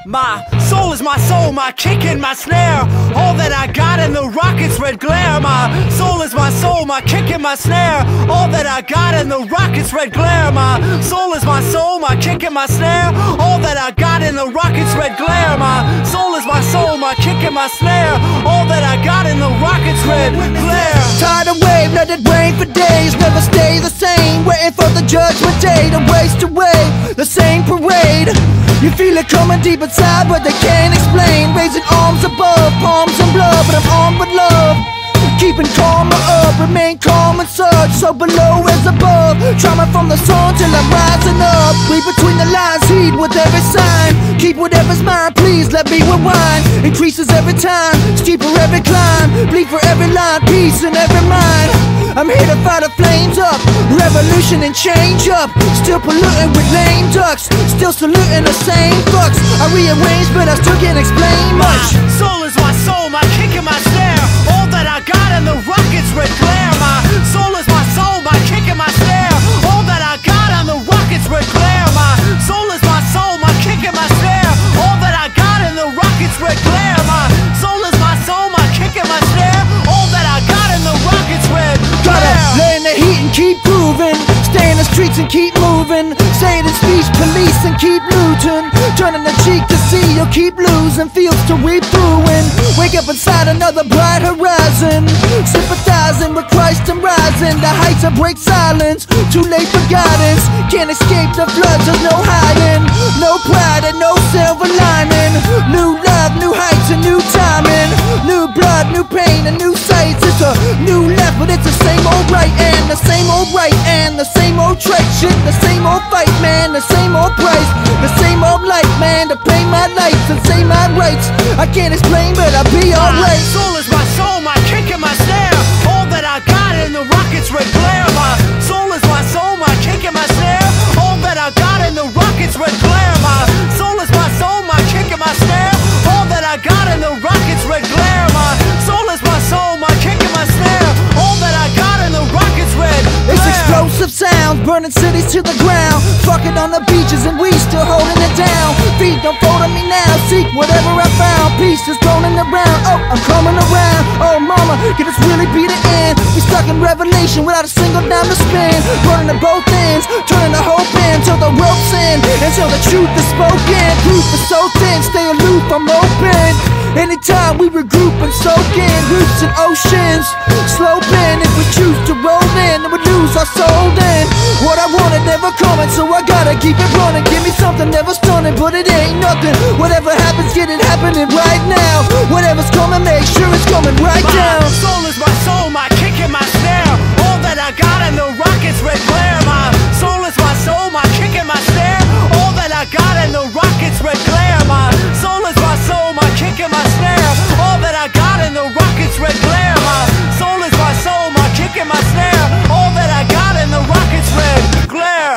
My soul is my soul, my kick and my snare, all that I got in the rocket's red glare. My soul is my soul, my kick and my snare, all that I got in the rocket's red glare. My soul is my soul, my kick and my snare, all that I got in the rocket's red glare. My soul is my soul, my kick and my snare, all that I got in the rocket's red glare. Tidal wave, let it rain for days, never stay the same, waiting for the judgment day to waste away the same parade. You feel it coming deep inside, but they can't explain. Raising arms above, palms in blood, but I'm armed with love. Keeping karma up, remain calm and surge, so below as above. Trauma from the sun till I'm rising up. Read between the lines, heed with every sign. Keep whatever's mine, please let me rewind. Increases every time, steeper every climb. Bleed for every line, peace in every mind. I'm here to fight the flames up, revolution and change up. Still polluting with lame ducks, still saluting the same fucks. I rearrange but I still can't explain much. My soul is my soul, my kick and my snare, all that I got in the rocket's red glare. My soul is my soul, my kick and my snare, all that I got in the rocket's red glare. My soul is my soul, my kick and my snare, all that I got in the rocket's red glare. My soul is my soul, my kick and my snare, all that I got in the rocket's red glare. Gotta lay in the heat and keep grooving, stay in the streets and keep moving, say it in speech, police and keep looting. Turning the cheek to see you'll keep losing, fields to reap through and wake up inside another bright horizon. Sympathizing with Christ and rising, the heights of break silence, too late for guidance. Can't escape the floods, there's no hiding, no pride and no silver lining. New love, new heights and new timing, new blood, new pain and new sights. It's a new left but it's the same old right and the same old right and the same old trait. Shit, the same old fight, man, the same old price, the same old light, man, to pay my lights and say my rights. I can't explain but I'll be alright. My soul is my soul, my kick and my snare, all that I got in the rocket's red glare. My soul is my soul, my kick and my snare, all that I got in the rocket's red glare. My soul is my soul, my kick and my snare, all that I got in the rocket's red glare. My soul is my soul, my kick and my snare, all that I got in the rocket's red glare. It's explosive sounds, burning cities to the ground, fucking on the beaches and we still holding it down. Feet don't fold on me now, seek whatever I found. Peace is rolling around, oh I'm coming around. Oh mama, can this really be the end? We stuck in revelation without a single dime to spend, running to both ends, turning the hope in till the rope's in, until the truth is spoken. Proof is so thin, stay aloof, I'm open. Anytime we regroup and soak in, roots and oceans sloping. If we choose to roll in, then we lose our soul then. What I wanted never coming, so I gotta keep it running. Give me something never stunning, but it ain't nothing. Whatever happens, get it happening right now. Whatever's coming, make sure it's coming right down. My soul is my soul, my kick and my snare, all that I got in the rocket's red glare. My soul is my soul, my kick and my snare, all that I got in the rocket's red glare. My soul is my soul, my kick and my snare, all that I got in the rocket's red glare. My soul is my soul, my kick and my snare, all that I got in the rocket's red glare.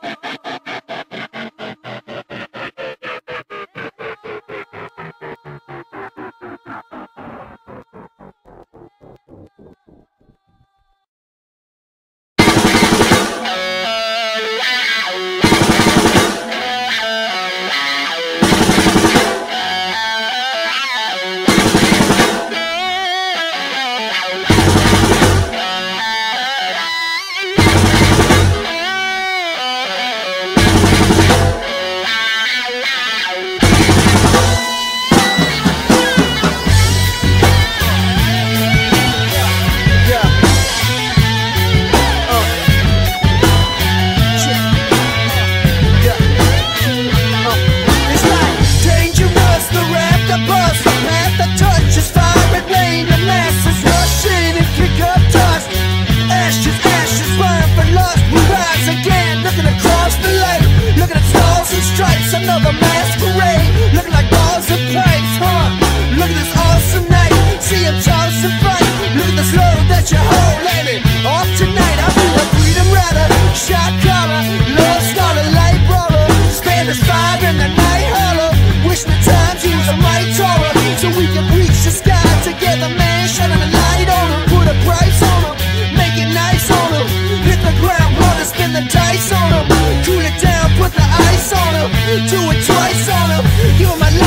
Another masquerade, looking like balls of pipes, huh? Look at this awesome night, see him toss and fight. Look at this load that you hold, lady. Off tonight, I'll be a freedom rider, shot caller, love starter, light brawler, Spanish fire in the night holler. Wish the times he was a right taller, so we can reach the sky together, man. Shining a light on him, put a price on him, make it nice on him. Hit the ground, wanna spin the dice on him, cool it down, put the ice on him. Do it twice on him, give him a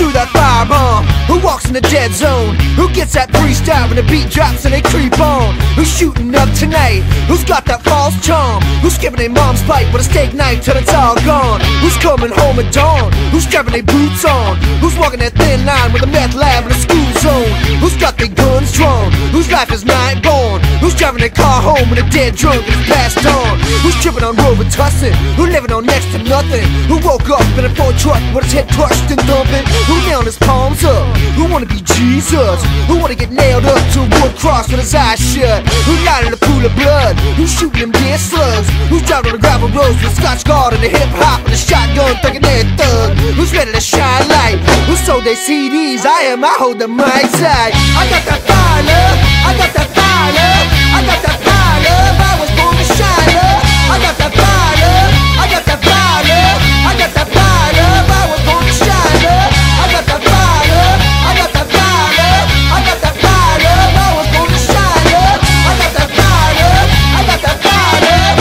threw that firebomb? Who walks in the dead zone? Who gets that freestyle when the beat drops and they creep on? Who's shooting up tonight? Who's got that false charm? Who's giving their mom's pipe with a steak knife till it's all gone? Who's coming home at dawn? Who's strapping their boots on? Who's walking that thin line with a meth lab in a school zone? Who's got their guns drawn? Whose life is not born? Who's driving their car home with a dead drunk and it's passed on? Who's tripping on Robitussin? Who living on next to nothing? Who woke up in a Ford truck with his head crushed and thumping? Who nailed his palms up? Who wanna be Jesus? Who wanna get nailed up to a wood cross with his eyes shut? Who died in a pool of blood? Who's shooting them dead slugs? Who's driving on the gravel roads with a Scotch guard and a hip hop and a shotgun thinking they're a thug? Who's ready to shine light? Who sold their CDs? I hold the mic tight. I got that fire love, I got that fire love, I got that fire love, I was born to shine love. I got that fire love, I got that fire love, I got that fire love, I was born to shine love. I got that fire love, I got that fire love, I got that fire love, I was born to shine love. I got that fire love, I got that fire love.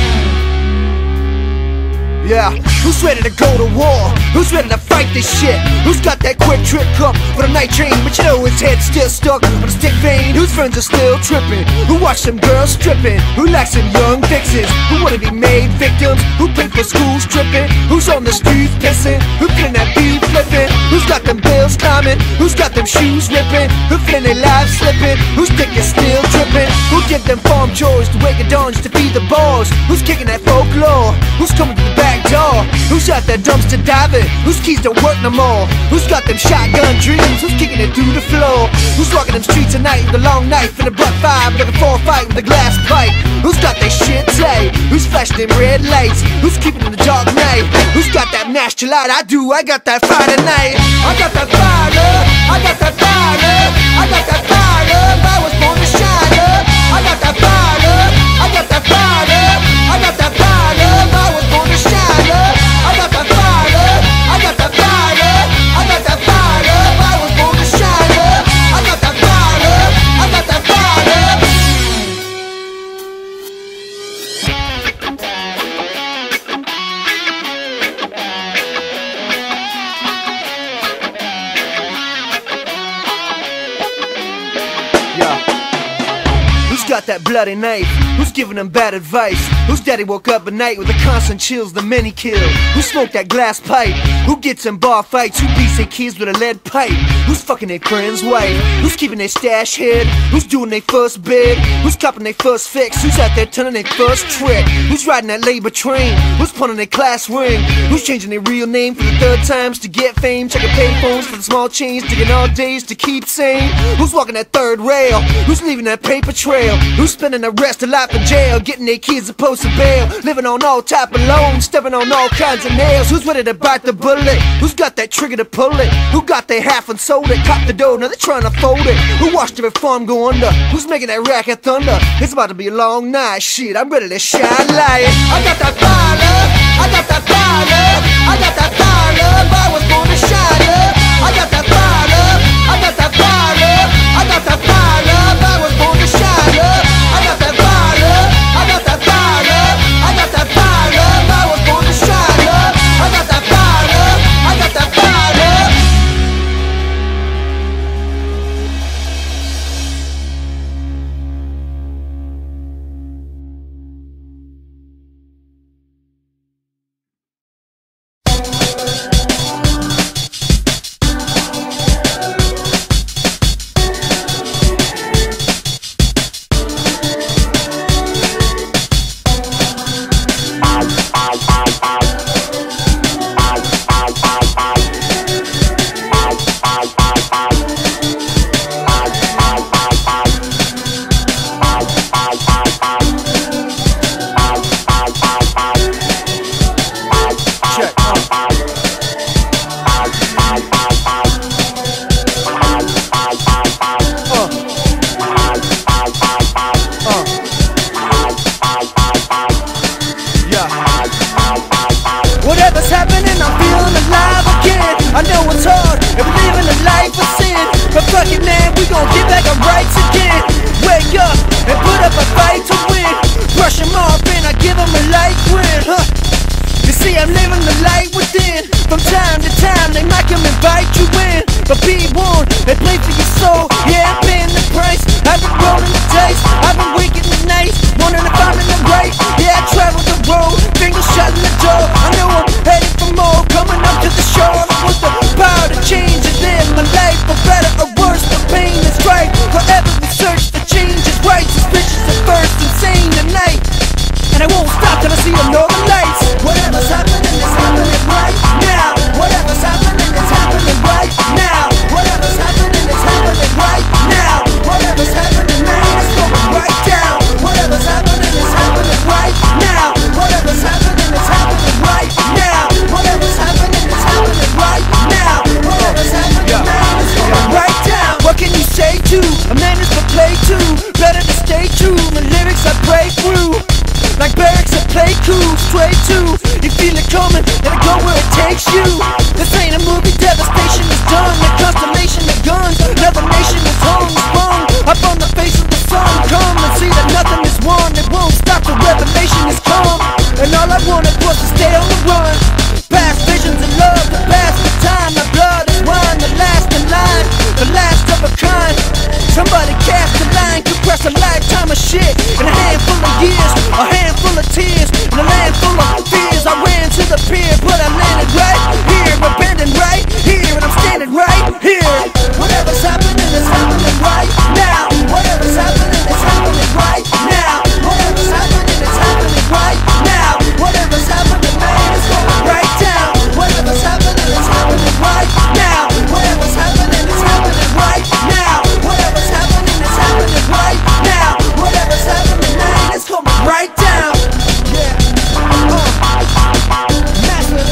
Yeah, who's ready to go to war? Who's ready to fight this shit? Who's got that quick trip cup for the night train, but you know his head's still stuck on a stick vein? Whose friends are still tripping? Who watch them girls stripping? Who likes them young fixes? Who wanna be made victims? Who pay for school stripping? Who's on the streets pissing? Who feeling that beat flipping? Who's got them bills climbing? Who's got them shoes ripping? Who feeling their lives slipping? Who's dick is still tripping? Who give them farm chores to wake at dawn just to feed the balls? Who's kicking that folklore? Who's coming to the back door? Who's out there dumpster diving? Whose keys don't work no more? Who's got them shotgun dreams? Who's kicking it through the floor? Who's walking them streets at night with a long knife and a butt five, looking for a fight with a glass pipe? Who's got their shit tight? Who's flashing them red lights? Who's keeping in the dark night? Who's got that master light? I do, I got that Friday night. I got that fire love, I got that fire love, I got that fire love, I was born to shine love. I got that fire love, I got that fire love, I got that fire love, I was born to shine love. I got that fire love, I got that fire love, I got that fire love, I was born to shine love. I got that fire love, I got that fire love. Yeah. Who's got that bloody knife? Who's giving them bad advice? Whose daddy woke up at night with the constant chills the men he killed? Who smoked that glass pipe? Who gets in bar fights? Who beats their kids with a lead pipe? Who's fucking their friend's wife? Who's keeping their stash hid? Who's doing their first bid? Who's copping their first fix? Who's out there turning their first trick? Who's riding that labor train? Who's punting their class ring? Who's changing their real name for the third times to get fame? Checking payphones for the small change, digging all days to keep sane? Who's walking that third rail? Who's leaving that paper trail? Who's spending the rest of life in jail, getting their kids a post of bail, living on all type of loans, stepping on all kinds of nails? Who's ready to bite the bullet? Who's got that trigger to pull it? Who got their half and sold it? Cop the dough, now they're trying to fold it. Who watched every farm go under? Who's making that racket thunder? It's about to be a long night, shit, I'm ready to shine light. I got that fire love, I got that fire love, I got that fire love, I was born to shine love. I got that fire love, I got that fire love, I got that fire love, I was born to shine love. I got that fire love, I got that fire love, I got that fire love, I was born to shine love. I got that fire love, I got that fire love. welcome, invite you in, but be warned, they play for your soul. Yeah, I'm paying the price, I've been rolling the dice, I've been waking the nights, wondering if I'm in the right. Yeah, I traveled the road, fingers shut in the door. I know I'm headed for more, coming up to the shore. I want the power to change and live my life, for better or worse, the pain is right. Forever we search for change is right. Suspicious at first, insane tonight, and I won't stop till I see the northern lights. Whatever's happening is happening right now. Whatever's happening is happening right now. Whatever's happening is happening right now. Whatever's happening, man, it's going right down. Whatever's happening is happening right now. Whatever's happening is happening right now. Whatever's happening is happening right now. Whatever's happening, man, it's going right down. What can you say to a man is for play too? Better to stay true. The lyrics I pray through, like barracks that play cool, straight to. You feel it coming, let it go where it takes you. This ain't a movie, devastation is done. The constellation of guns, another nation is hung, sprung up on the face of the sun. Come and see that nothing is won. It won't stop, the revelation is come. And all I wanted was to stay on the run. Past visions of love, the past of time. My blood is wine, the last in line, the last of a kind. Somebody cast a line, compress a lifetime of shit in a handful of years, a handful of tears, in a land full of fears. I ran to the pier, but I landed right here, abandoned right here, and I'm standing right here. Whatever's happening is happening right now. Whatever's happening is happening right now. Whatever's happening is happening right now. Whatever's happening, man, it's going right down. Whatever's happening is happening right now. Whatever's happening is happening right now. Whatever's happening is happening right now. Whatever's happening, man, it's coming right down. Yeah. Massive.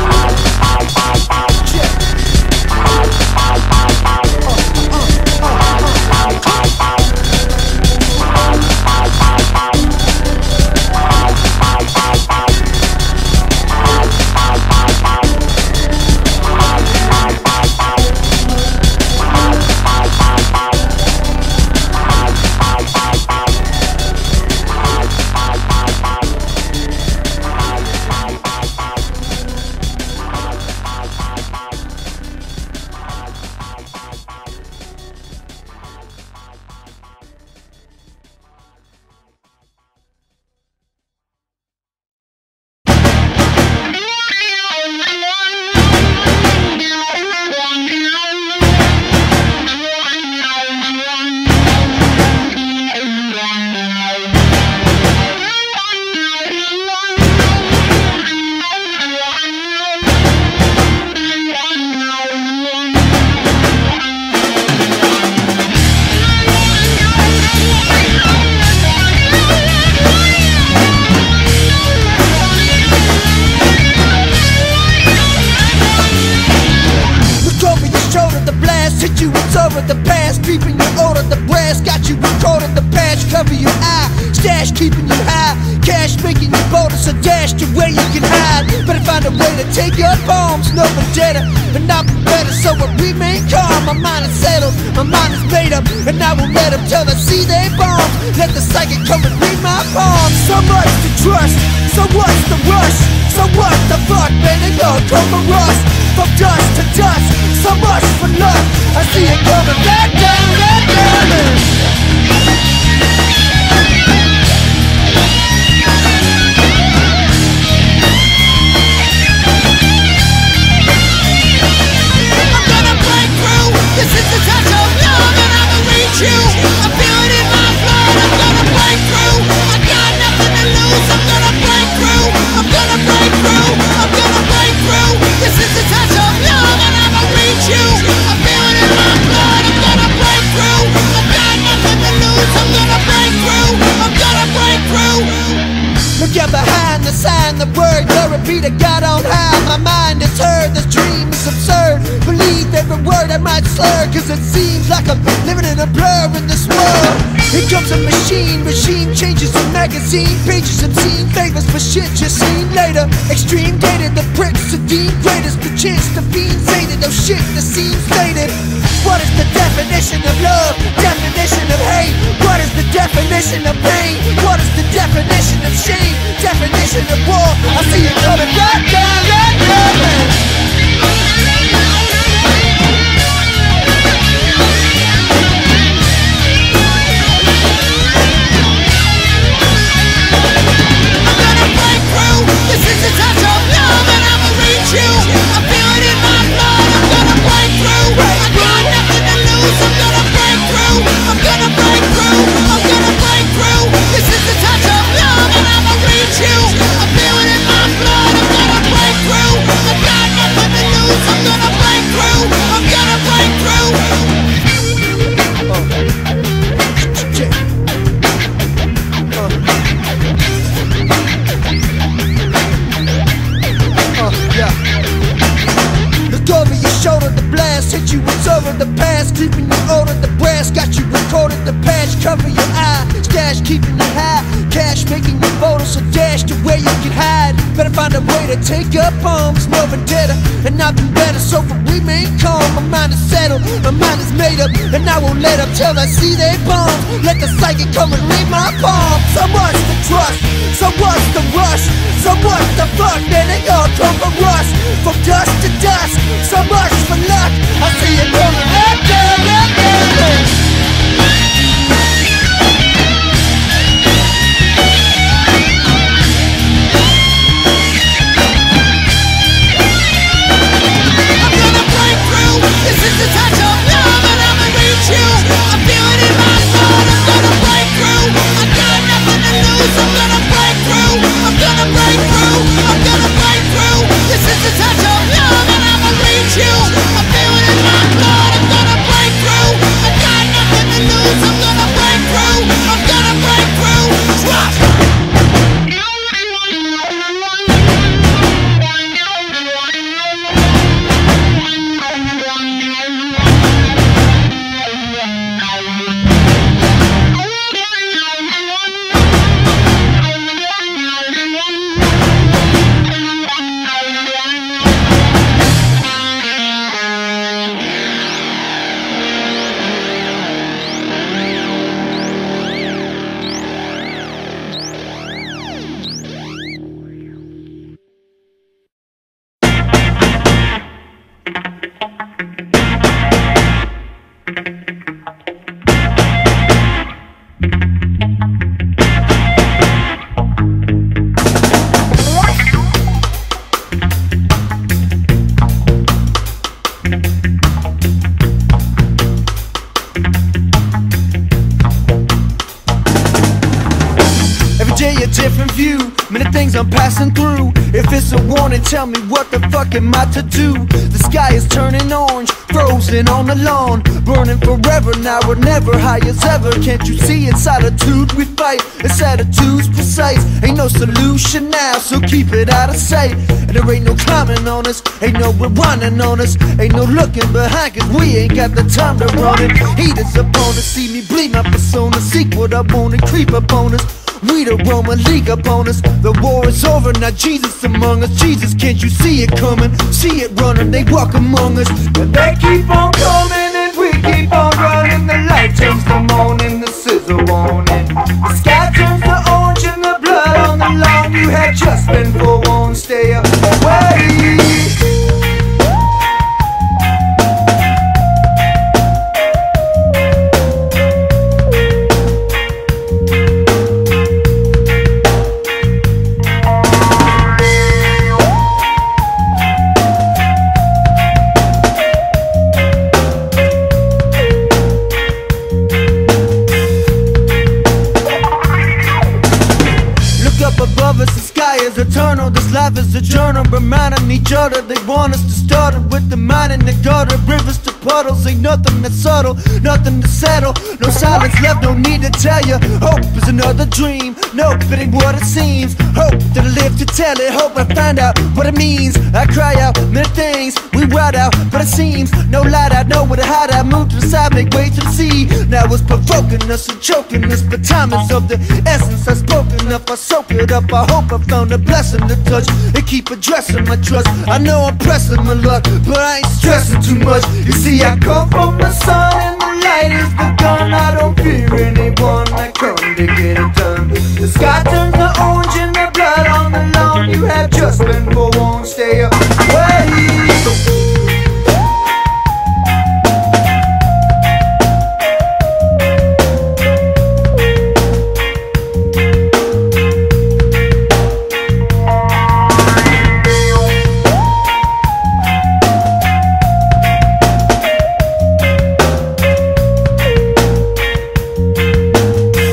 The past, creeping your order, the brass got you recorded, the patch cover your eye, stash keeping you high, cash making you bolder, so dash to where you can hide. Better find a way to take your palms, no vendetta, and not be better, so I remain calm. My mind is settled, my mind is made up, and I will let them till I see they bombs. Let the psychic come and read my palms. So much to trust, so what's the rush? So what the fuck, man, they gonna come and rust. From dust to dust, so much for luck. I see it coming back down, back down. I'm gonna break through. This is the touch of love, and I will reach you. I feel it in my blood. I'm gonna break through. I got nothing to lose. I'm gonna break through. I'm gonna break through. I'm gonna break through. This is the touch of love, and I will reach you. I feel it in my blood. I'm gonna break through. I got nothing to lose. I'm gonna break through. I'm gonna break through. Look out behind the sign, the word, glory be to God on high. My mind is heard, this dream is absurd. Believe every word I might slur, cause it seems like I'm living in a blur in this world. Here comes a machine, machine changes the magazine, pages obscene, favors for shit you seen later. Extreme dated, the pricks are deemed greatest, the chance to be sated, oh shit, the scene's faded. What is the definition of love? Definition of hate? What is the definition of pain? What is the definition of shame? Definition of war? I see it coming right down, right down. blast hit you with over the past, keeping you older. The brass got you recorded. The patch cover your eye, stash keeping you high, cash making you bolder. So dash to where you can hide. Better find a way to take up arms, more vendetta and nothing better. So for remain calm, my mind is settled, my mind is made up, and I won't let up till I see they bomb. Let the psychic come and read my palm. So much the trust, so what's the rush, so what's the fuck, man, they all come from rust, from dust to dust. So much for luck, I see it coming up there, up there. This is the touch of love and I'ma reach you. I feel it in my blood, I'm gonna break through. I got nothing to lose, I'm gonna break through. I'm gonna break through, I'm gonna break through. This is the touch of love and I'ma reach you. I feel it in my blood, I'm gonna break through. I got nothing to lose, I'm gonna break through. I'm gonna break through. Drop. Different view, many things I'm passing through. If it's a warning, tell me what the fuck am I to do? The sky is turning orange, frozen on the lawn, burning forever now or never, high as ever. Can't you see it's solitude we fight? It's attitudes precise, ain't no solution now, so keep it out of sight. And there ain't no climbing on us, ain't no running on us, ain't no looking behind, cause we ain't got the time to run it. Haters up on us, see me bleed my persona, seek what I want and creep up on us. We the Roman League upon us. The war is over, now Jesus among us. Jesus, can't you see it coming? See it running, they walk among us. But they keep on coming and we keep on running. The light turns to morning, the sizzle warning. The sky turns to orange and the blood on the lawn. You had just been forewarned, stay away. Eternal, this life is a journal, reminding each other they want us to start it with the mind in the gutter. Rivers to puddles, ain't nothing that's subtle, nothing to settle. No silence left, no need to tell you. Hope is another dream, nope, it ain't what it seems. Hope that I live to tell it, hope I find out what it means. I cry out, many things, we ride out, but it seems no light out, nowhere to hide out. Move to the side, make way to the sea. Now it's provoking us and choking us, but time is of the essence. I've spoken up, I soak it up, I hope I found a blessing to touch and keep addressing my trust. I know I'm pressing my luck, but I ain't stressing too much. You see, I come from the sun and the light is the gun. I don't fear anyone, I come to get it done. The sky turns to orange and the blood on the lawn. You have just been forewarned, stay away.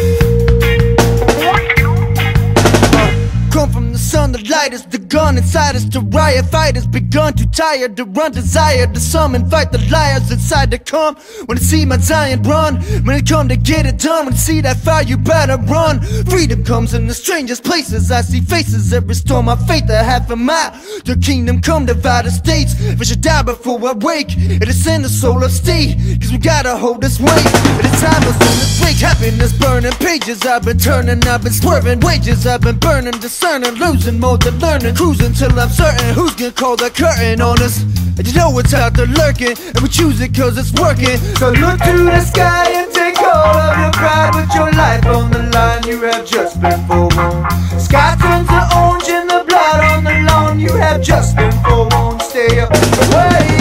Is the gun inside decided to riot. Fighters begun to tire, to run desire. To some invite the liars inside to come. When they see my Zion run, when they come to get it done, when they see that fire you better run. Freedom comes in the strangest places. I see faces that restore my faith. A half a mile, the kingdom come divide the states. If I should die before I wake, it is in the solar state, cause we gotta hold this weight. At the time was in this wake, happiness burning pages. I've been turning, I've been swerving wages. I've been burning, discerning, losing more than learning. Cruising till I'm certain who's gonna call the curtain on us. And you know it's out there lurking, and we choose it cause it's working. So look to the sky and take hold of your pride. With your life on the line, you have just been forewarned. Sky turns to orange and the blood on the lawn. You have just been forewarned. Stay away.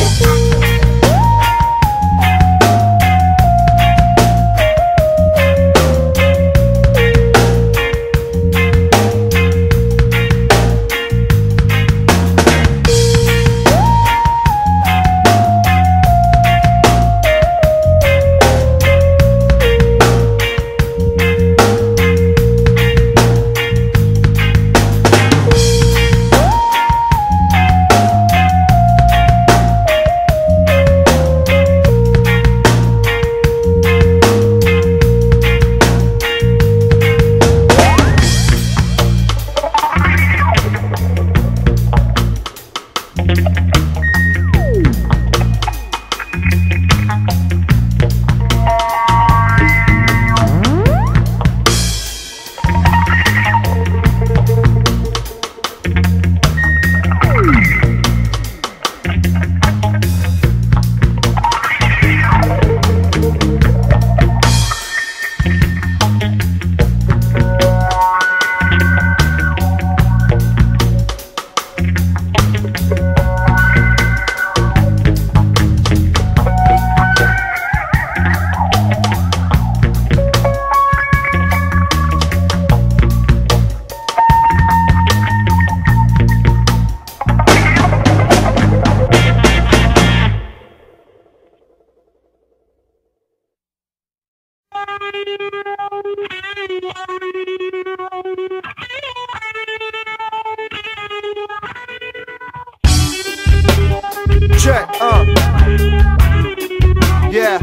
Check, yeah,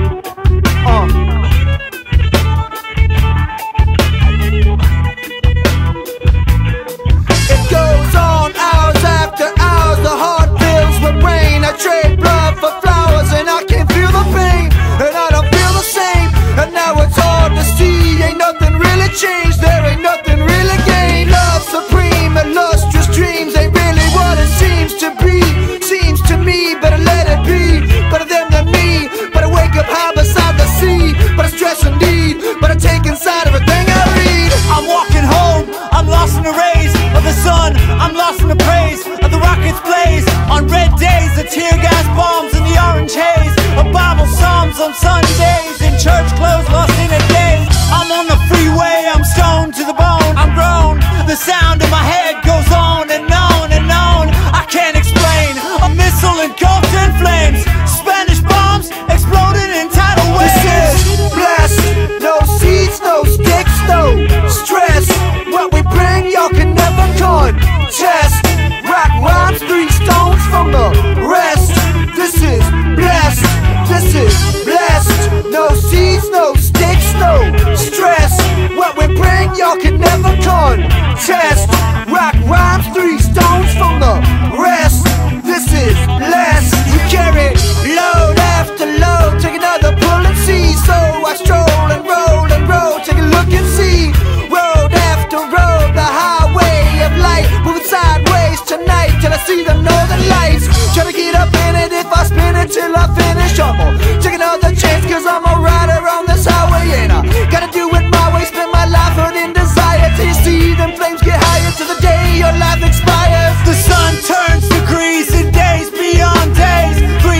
It goes on hours after hours, the heart fills with rain. I trade blood for flowers and I can feel the pain, and I don't feel the same. And now it's hard to see, ain't nothing really changed, there ain't nothing really gained. Love supreme and lustrous dreams ain't really what it seems to be. Seems to me, better let it be. Better them than me, better wake up high beside the sea. Better stress indeed, better take inside everything I read. I'm walking home, I'm lost in the rays of the sun, I'm lost in the praise of the rocket's blaze. On red days, the tear gas bombs and the orange haze of Bible psalms on Sundays, in church clothes lost in a daze. I'm on the freeway, I'm stoned to the bone, I'm grown. The sound in my head goes on and on and on. I can't explain, a missile engulfed in flames, Spanish bombs exploded in tidal waves. This is blessed, no seeds, no sticks, no stress. What we bring y'all can never contest. Rock rhymes 3 stones from the rest. This is blessed, this is blessed. No seeds, no sticks, no stress. What we bring y'all can never contest. Rock rhymes 3 stones from the rest. This is blessed. We carry load after load, take another pull and see. So I stroll and roll, take a look and see. Road after road, the highway of light, moving sideways tonight till I see the northern lights. Try to get up in it if I spin it till I finish. I'm gonna take another chance cause I'm a rider on this highway, and I gotta do it my way, spend my life in desire till you see them flames get higher till the day your life expires. The sun turns degrees in days beyond days,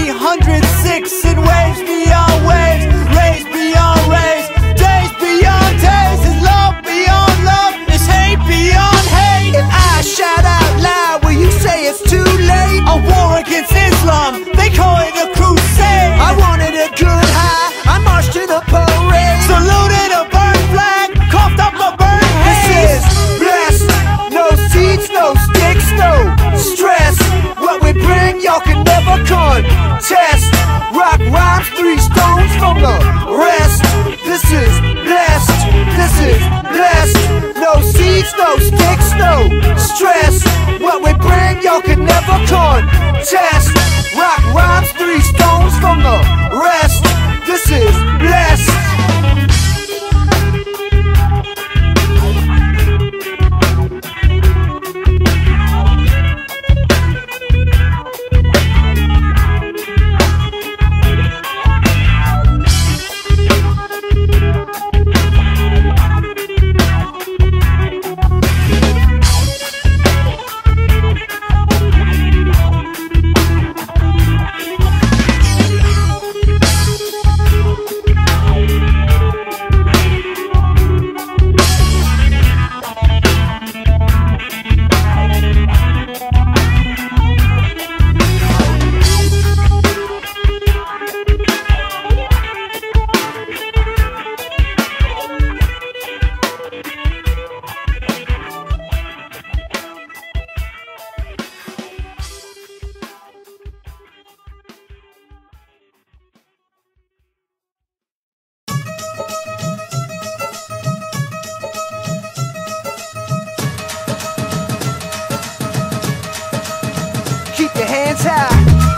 306 in waves beyond waves, rays beyond rays, days beyond days, is love beyond love, is hate beyond hate. If I shout out loud, will you say it's too late? A war against Islam, they call it a crusade. I test. Rock rhymes 3 stones from the rest. This is blessed, this is blessed. No seeds, no sticks, no stress. What we bring y'all can never contest. Rock rhymes 3 stones from the rest. This is blessed. Keep your hands high.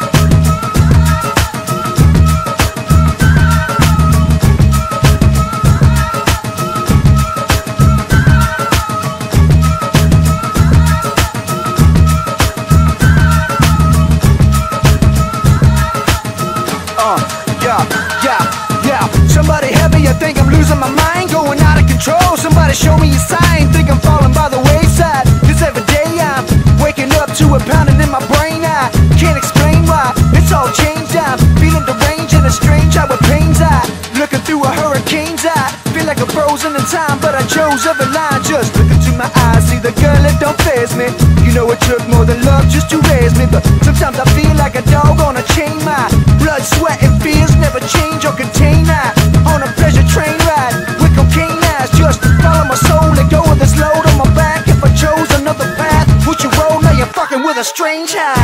Yeah. Somebody help me, I think I'm losing my mind, going out of control. Somebody show me a sign, think I'm falling by the wayside. 'Cause every day I'm waking up to it pounding in my brain. I can't explain why it's all changed. I'm feeling deranged and a strange eye with pain's eye. Looking through a hurricane's eye, feel like I'm frozen in time, but I chose every line. Just look into my eyes, see the girl that don't faze me. You know it took more than love just to raise me, but sometimes I feel like a dog on a chain. My blood, sweat, and fears never change or contain. I on a pleasure train ride with cocaine eyes. Just follow my soul, let go of this load on my back. If I chose another path, would you roll? Now you're fucking with a strange high.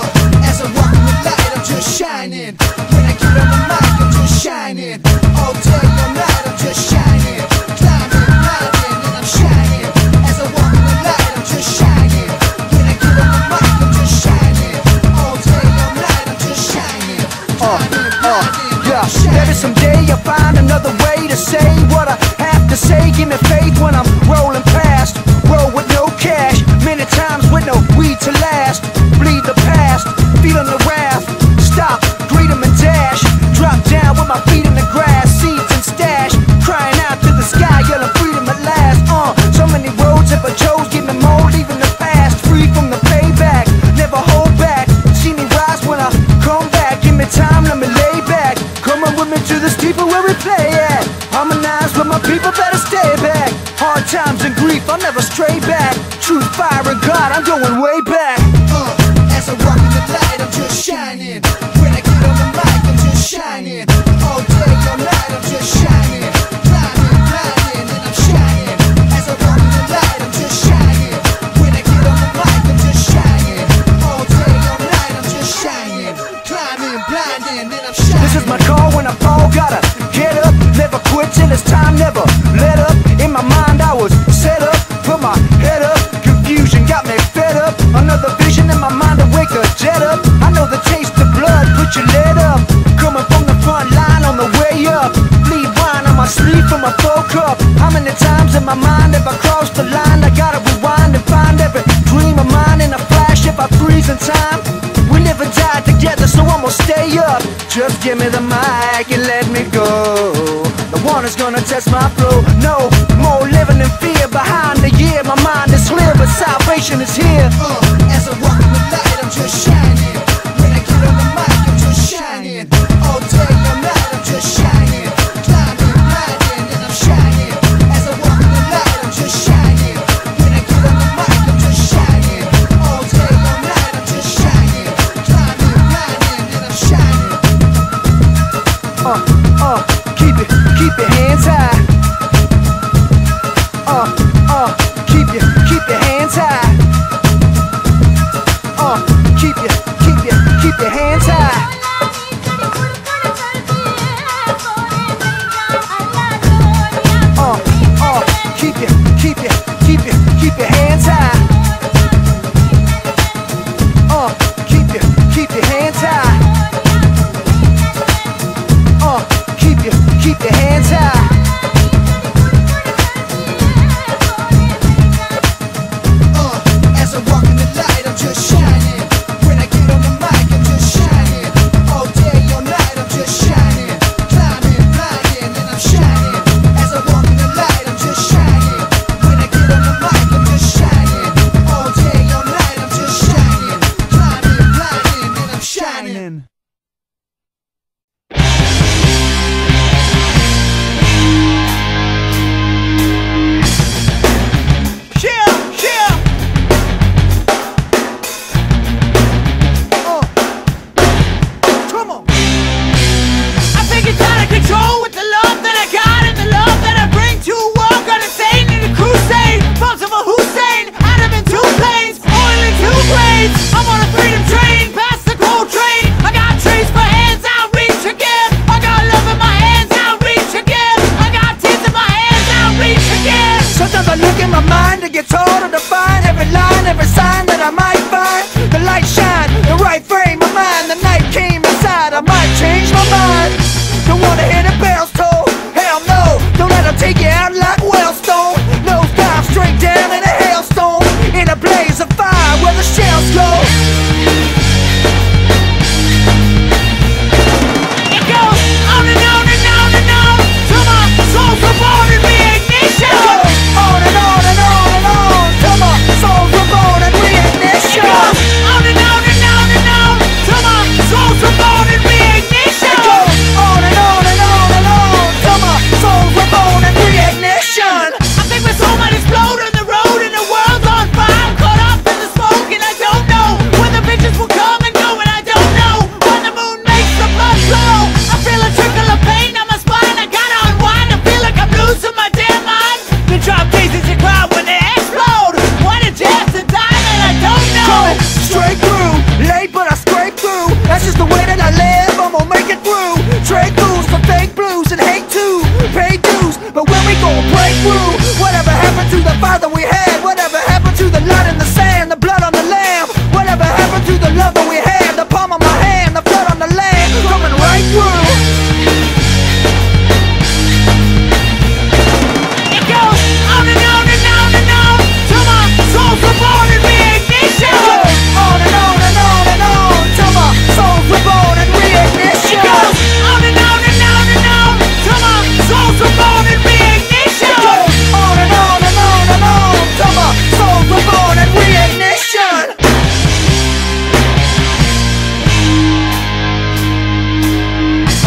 As I walk in the light, I'm just shining. When I get on the mic, I'm just shining. All day, all night, I'm just shining. Climbing, blinding, and I'm shining. As I walk in the light, I'm just shining. When I get on the mic, I'm just shining. All day, all night, I'm just shining. Climbing, blinding, yeah. Maybe someday I'll find another way to say what I have to say. Give me faith when I'm rolling past. Roll with no cash, many times with no weed to last. Bleed the past, feeling the wrath. Stop, greet 'em and dash. Drop down with my feet in the grass, seeds and stash. Crying out to the sky, yelling freedom at last. So many roads if I chose, give me more, leaving the past. Free from the payback, never hold back. See me rise when I come back. Give me time, let me lay back. Come on with me to the steeple where we play at. Harmonize with my people, better stay back. Hard times and grief, I'll never stray back. Truth, fire, and God, I'm going way back. As I walk in the light, I'm just shining. When I get on the mic, I'm just shining. All day, all night, I'm just shining. Climbing, blinding, and I'm shining. As I walk in the light, I'm just shining. When I get on the mic, I'm just shining. All day, all night, I'm just shining. Climbing, blinding, and I'm shining. This is my call when I fall, gotta get up. Never quit till it's time, never let up. In my mind, I was set up, put my head up. Confusion got me fed up. Another vision in my mind to wake a jet up. I know the taste of blood, put your lid up. Coming from the front line on the way up. Bleed wine on my sleeve from my full cup. How many times in my mind have I crossed the line? I gotta rewind and find every dream of mine in a flash. If I freeze in time, we live and die together, so I'ma stay up. Just give me the mic and let me go. The one is gonna test my flow. No more living in fear behind the year. My mind is clear, but salvation is here. As I walk in the light, I'm just shining. When I get on the mic, I'm just shining. All day, all night, I'm just shining. Climbing, blinding, and I'm shining. As I walk in the light, I'm just shining. When I get on the mic, I'm just shining. All day, all night, I'm just shining. Climbing, blinding, and I'm shining. Keep your hands high. Keep your hands high. Keep your hands high.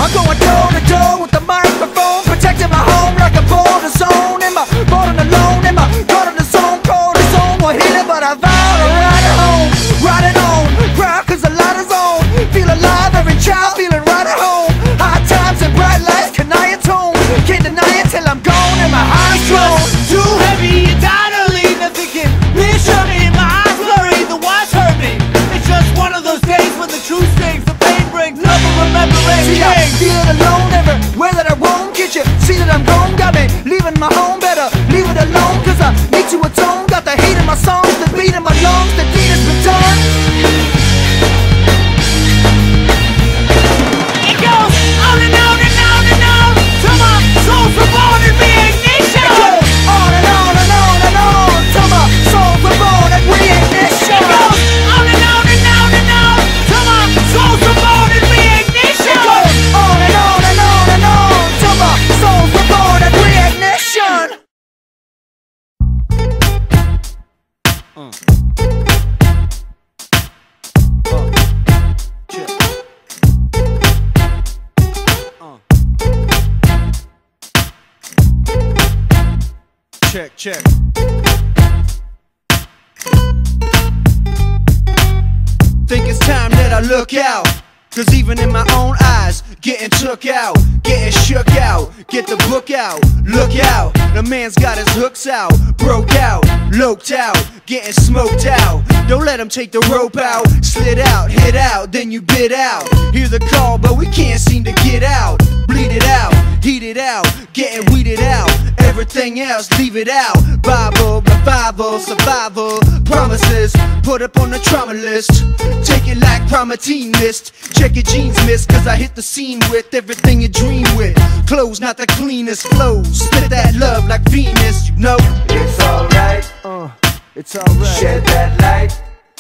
I'm going door to door with the microphone, protecting my home like a border zone. Am I born alone? Am I caught in the zone? Cold the zone, we're healing, but I vow to ride it home, ride it on. Proud 'cause the light is on. Feel alive, every child feeling right at home. Hard times and bright lights, can I atone? Can't deny it till I'm gone and my heart's grown. Too heavy, you died early. They're thinking, please show me. My eyes blurry, the wise hurt me. It's just one of those days when the truth stings, the pain brings never remembering. See, I feel alone everywhere that I roam. Can't you see that I'm gone? Got me leaving my home, better leave it alone. 'Cause I need to atone. Got the hate in my songs, the beat in my lungs, the deed has been done. It goes on and on and on and on till my soul's reborn in reignition. It goes on and on and on and on till my soul's reborn and reignition. It goes on and on and on and on till my soul's reborn in reignition. It goes on and on and on and on till my soul's reborn and reignition. Check, check. Think it's time that I look out, 'cause even in my own eyes, getting took out, getting shook out. Get the book out, look out. The man's got his hooks out, broke out, loped out, getting smoked out. Don't let him take the rope out, slid out, hit out, then you bid out. Hear the call, but we can't seem to get out. Bleed it out, heat it out, getting weeded out. Everything else, leave it out. Bible, revival, survival, promises, put up on the trauma list. Take it like Promethean list. Check your jeans, miss, 'cause I hit the scene with everything you dream with. Clothes not the cleanest, flows, spit that love like Venus, you know. It's alright, It's alright. shed that light.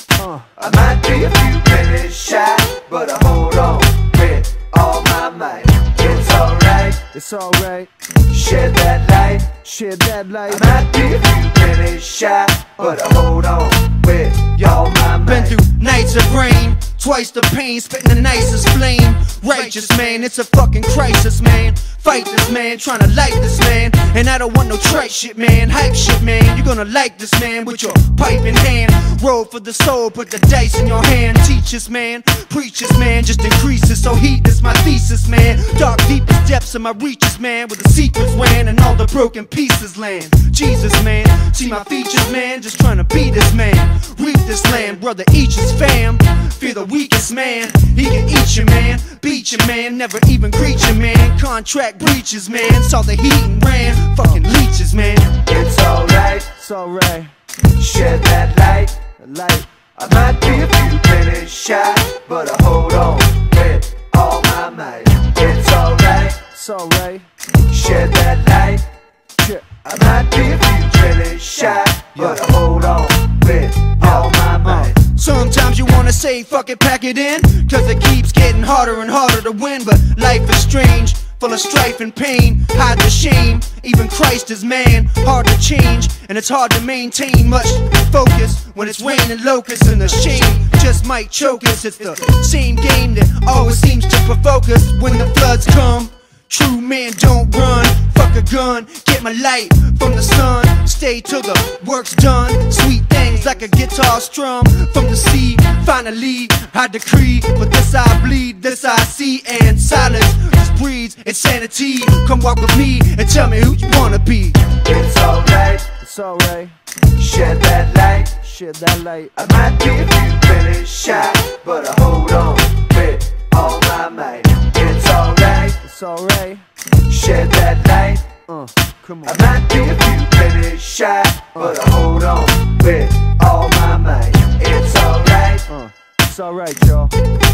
I might be a few minutes shy, but I hold on with all my might. It's alright, It's alright. shed that light. Share that light. I might be a few minutes shy, but I hold on with all my Been might. through nights of rain, twice the pain, spitting the nicest flame. Righteous man, it's a fucking crisis, man. Fight this man, tryna light this man. And I don't want no trite shit, man. Hype shit, man. You're gonna like this man with your pipe in hand. Roll for the soul, put the dice in your hand. Teach this man, preach this man, just increase it. So heat is my thesis, man. Dark deepest depths of my reaches, man. Where the secrets ran and all the broken pieces land. Jesus, man, see my features, man. Just tryna be this man. Reap this land, brother, each his fam. Fear the weakest man, he can eat you, man. Beat you, man, never even greet you, man. Contract breaches, man. Saw the heat and ran. Fucking leeches, man. It's alright, It's alright. shed that light. Light. I might be a few minutes shy, but I hold on with all my might. It's alright, It's alright. shed that light. Shit. I might be a few minutes shy, but I hold on with all my might. Sometimes you wanna say fuck it, pack it in, 'cause it keeps getting harder and harder to win. But life is strange, full of strife and pain. Hide the shame, even Christ is man. Hard to change, and it's hard to maintain much focus when it's raining locusts. And the shame just might choke us. It's the same game that always seems to provoke us when the floods come. True man don't run, fuck a gun, get my light from the sun. Stay till the work's done, sweet things like a guitar strum from the sea. Finally, I decree, but this I bleed, this I see. And silence just breeds insanity. Come walk with me and tell me who you wanna be. It's alright, It's alright. shed that light. Share that light. I might be a few minutes shy, but I hold on with all my might. It's alright, It's alright. shed that light. Come I on. might be a few minutes shy, but I hold on with all my might. It's alright, It's alright, y'all.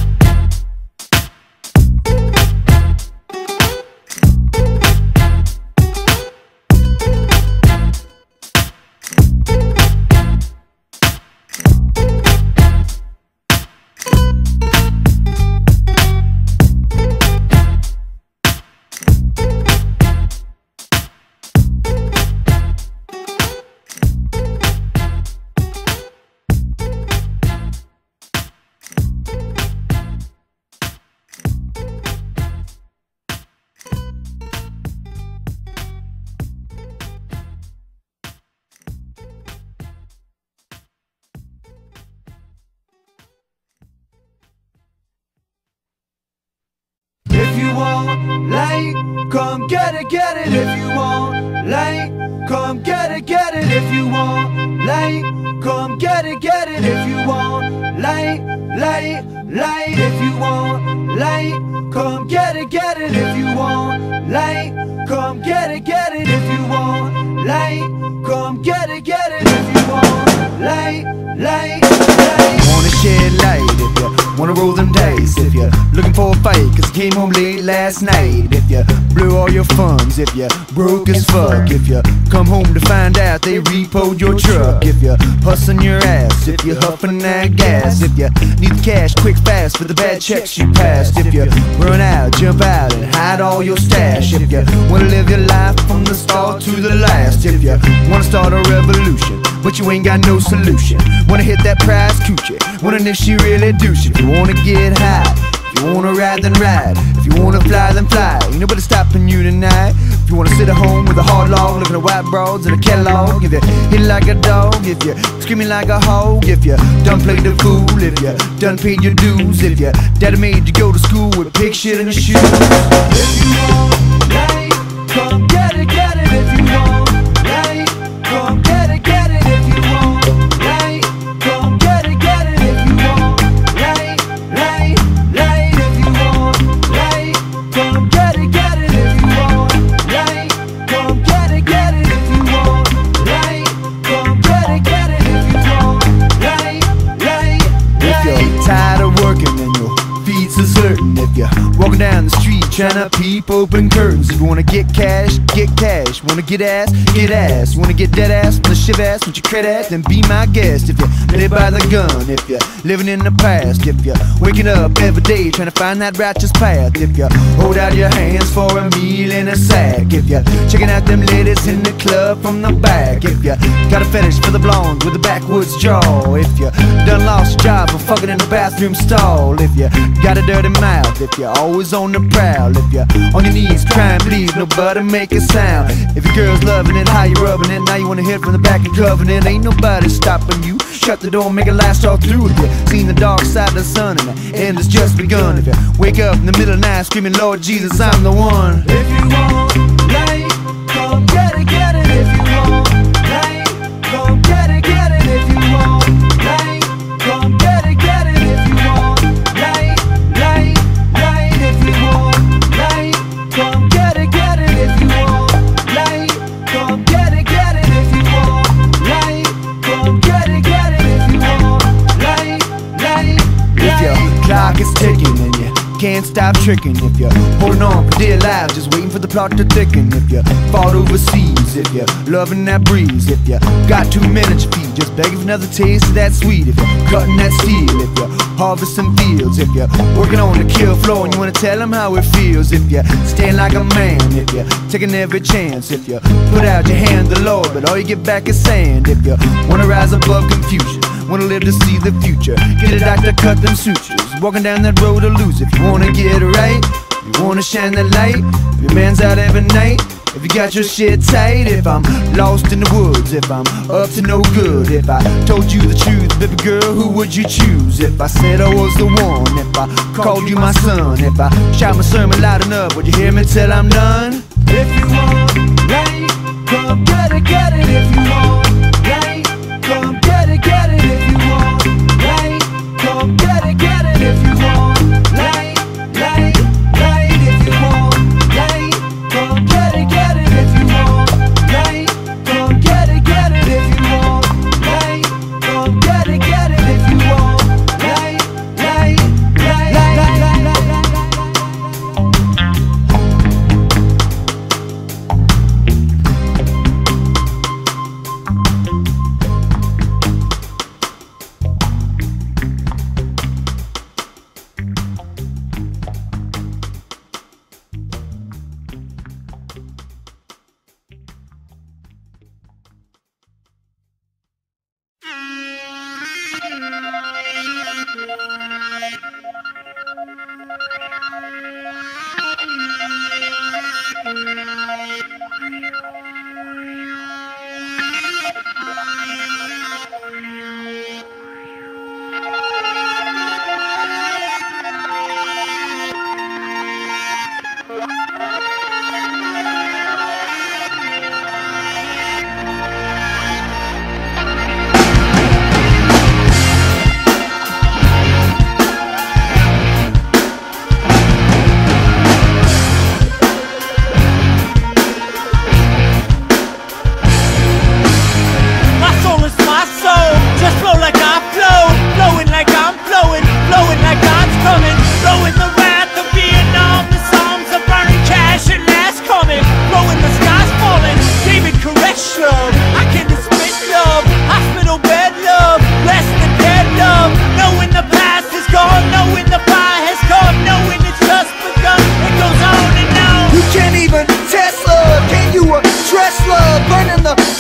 if you want light. Come get it if you want light. Come get it if you want light. Come get it if you want light, light, light if you want light. Come get it if you want light. Come get it if you want light. Come get it if you want light, light, light. Wanna shed light if you wanna roll them dice. If you're looking for a fight cause you came home late last night. If you blew all your funds, if you broke as fuck. If you come home to find out they repoed your truck. If you hustling your ass, if you huffing that gas. If you need the cash quick fast for the bad checks you passed. If you run out, jump out and hide all your stash. If you wanna live your life from the start to the last. If you wanna start a revolution but you ain't got no solution. Wanna hit that prize coochie, wondering if she really douche. If you wanna get high, if you wanna ride then ride. If you wanna fly then fly, ain't nobody stopping you tonight. If you wanna sit at home with a hard log, looking at white broads and a Kellogg. If you hit like a dog, if you screaming like a hog. If you done played the fool, if you done paid your dues. If your daddy made you go to school with pig shit in your shoes. If you want light, come get it if you want light. Come get it if you want light. Come get it if you want light, light, light if you want light. Come get it if you want light. Come get it if you want light. Come get it if you want light, light, If you're tired of working and your feet's is hurting. If you're walking down the street trying to peep open curtains. If you wanna get cash, get cash. Wanna get ass, get ass. Wanna get dead ass, wanna shiv ass with your credit ass, then be my guest. If you live by the gun, if you're living in the past. If you're waking up every day trying to find that righteous path. If you hold out your hands for a meal in a sack. If you're checking out them ladies in the club from the back. If you got a fetish for the blondes with a backwoods jaw. If you done lost your job for fucking in the bathroom stall. If you got a dirty mouth, if you're always on the prowl. If you're on your knees crying please, nobody make a sound. If your girl's loving it, how you rubbing it, now you wanna hit from the back and covering it. Ain't nobody stopping you, shut the door, make it last all through. If you seen the dark side of the sun and the end has just begun. If you wake up in the middle of the night screaming Lord Jesus I'm the one. if you want light, come get it if you want light. Come get it if you want light. Come get it if you want light, light, light if you want light. Come get it if you want light. Come get it if you want light. Come get it if you want light, light, If your light. clock is ticking and you can't stop tricking. If you're holding on for dear life, just waiting for the plot to thicken. If you fought overseas, if you're loving that breeze. If you got 2 minutes to feed, just begging for another taste of that sweet. If you're cutting that steel, if you're harvesting fields. If you're working on the kill floor and you wanna tell them how it feels. If you stand like a man, if you're taking every chance. If you put out your hand to the Lord, but all you get back is sand. If you wanna rise above confusion, wanna live to see the future, get a doctor, cut them sutures. Walking down that road to lose. If you wanna get it right, you wanna shine the light. If your man's out every night, if you got your shit tight. If I'm lost in the woods, if I'm up to no good. If I told you the truth, baby girl, who would you choose? If I said I was the one, if I called you my son. If I shout my sermon loud enough, would you hear me till I'm done? If you want light, come get it if you want light. Come get it if you want light. Come get it if you want light, light, light if you want light. Come get it if you want light. Come get it if you want light. Come get it if you want light, light, light, light, light, light, light.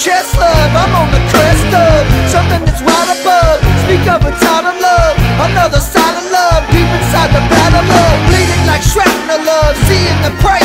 chest, love. I'm on the crest of something that's right above. Speak of a time of love, another side of love, deep inside the battle of bleeding like shrapnel love, seeing the price